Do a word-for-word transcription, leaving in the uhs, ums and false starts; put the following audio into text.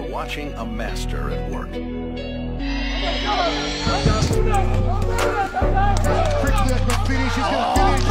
watching a master at work. Quickly, finish. He's going to finish.